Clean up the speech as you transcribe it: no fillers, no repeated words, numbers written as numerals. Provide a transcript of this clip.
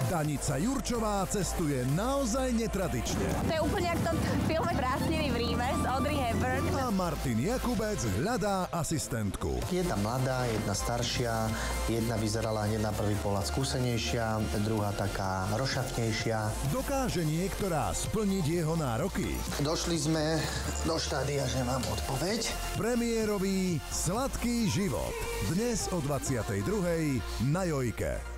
Danica Jurčová cestuje naozaj netradične. To je úplne ako v tom filme Prázdniny v Ríme s Audrey Hepburn. A Martin Jakubec hľadá asistentku. Jedna mladá, jedna staršia, jedna vyzerala hneď na prvý pohľad skúsenejšia, druhá taká rošatnejšia. Dokáže niektorá splniť jeho nároky? Došli sme do štádia, že mám odpoveď. Premiérový Sladký život. Dnes o 22:00 na Jojke.